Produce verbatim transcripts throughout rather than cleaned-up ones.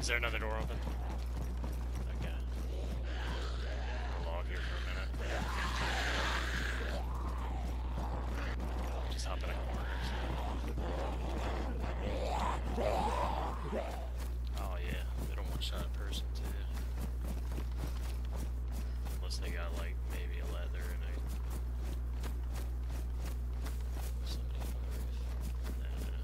Is there another door open? Okay. I'll log here for a minute. Just hop in a corner. Oh yeah, they don't one-shot a person too. Unless they got like maybe a leather and a somebody on the roof. Nah.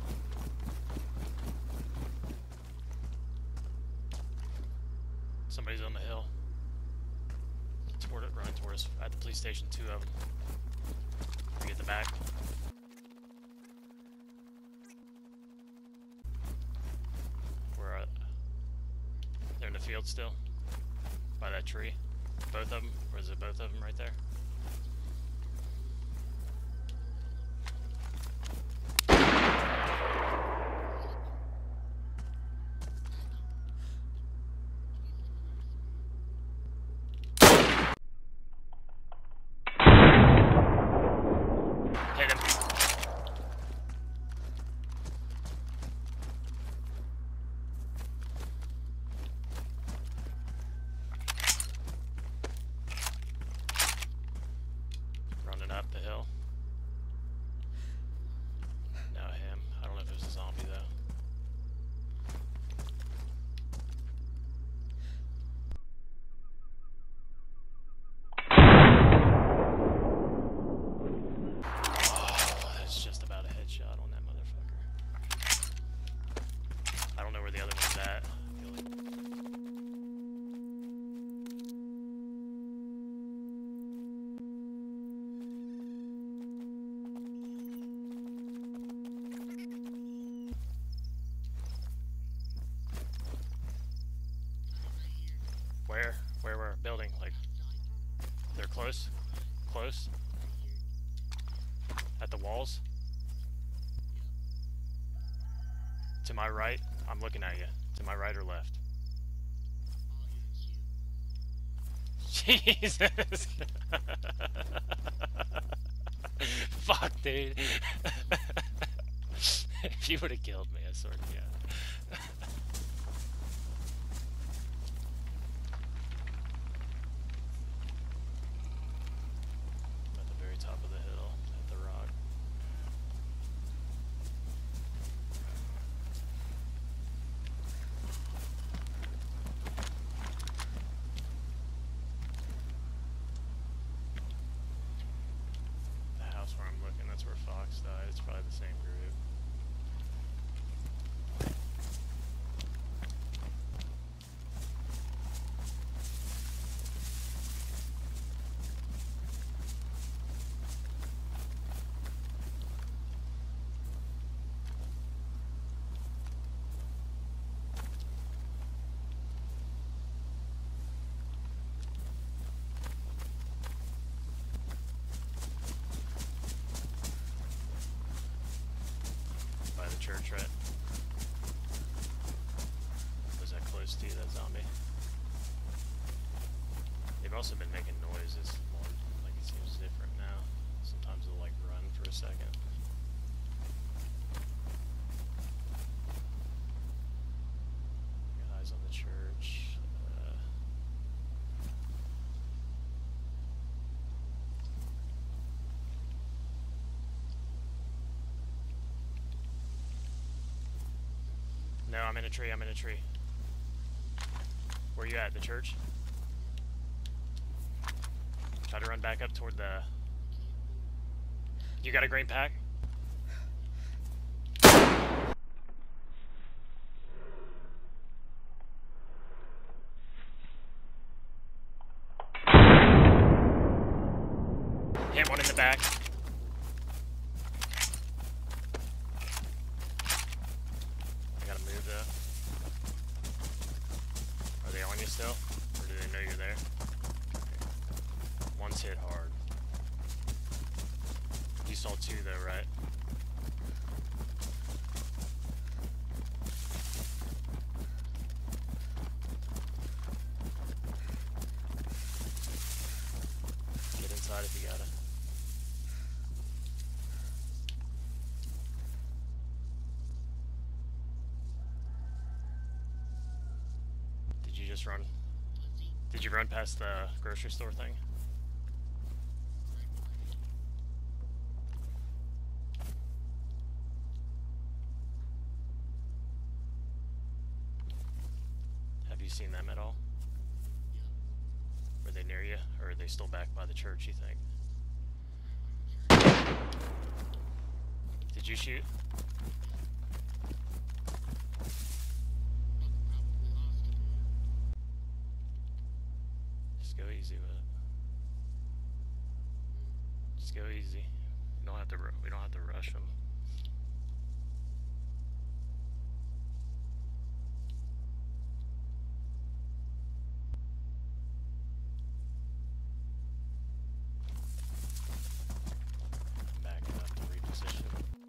Somebody's on the hill. Toward it, running toward us. At the police station, two of them. We get the back. We're at. They're in the field still. By that tree. Both of them, or is it both of them right there? Hit him. Running up the hill. Now him. I don't know if it was a zombie though. Oh, that's just about a headshot on that motherfucker. I don't know where the other one's at. I feel like Where? Where we're building? Like, they're close? Close? At the walls? To my right? I'm looking at you. To my right or left? Jesus! Fuck, dude. If you would have killed me, I swear to God. At the very top of the hill, at the rock. The house where I'm looking, that's where Fox died. It's probably the same group. By the church, right? Was that close to you, that zombie? They've also been making noises more, like it seems different now. Sometimes they'll like run for a second. Got eyes on the church. Uh, No, I'm in a tree, I'm in a tree. Where you at? The church? Try to run back up toward the... You got a green pack? Hit one in the back. I gotta move though. Are they on you still? Or do they know you're there? One's hit hard. You saw two though, right? Get inside if you gotta. just run? Did you run past the grocery store thing? Have you seen them at all? Were they near you, or are they still back by the church, you think? Did you shoot? Just go easy with it. Just go easy. We don't have to. We don't have to rush them. Backing up to reposition.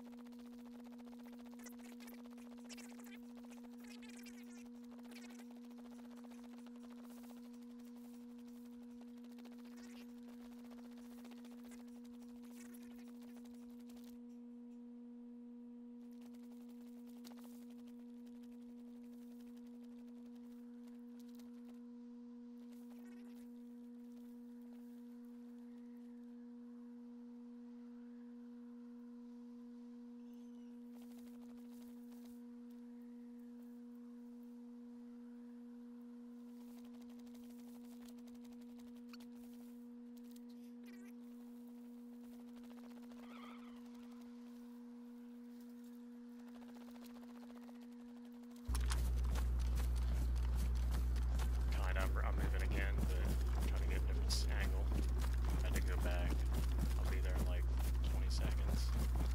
I'm moving again, but I'm trying to get a different angle. I had to go back. I'll be there in like twenty seconds.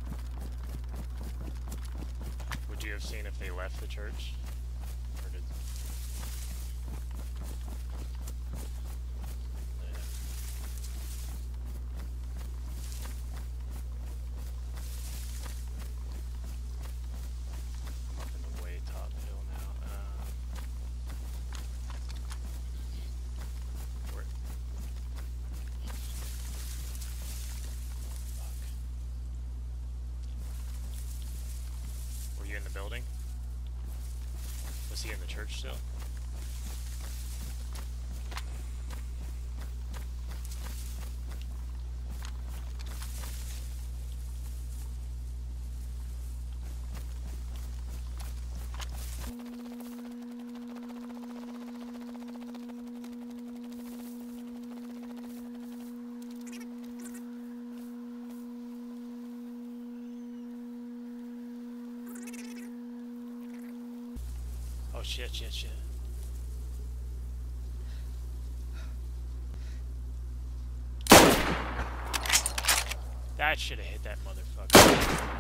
Would you have seen if they left the church? Or did... Yeah. I'm up in the way top hill now. Um, in the building? Was he in the church still? Oh shit, shit, shit. That should have hit that motherfucker.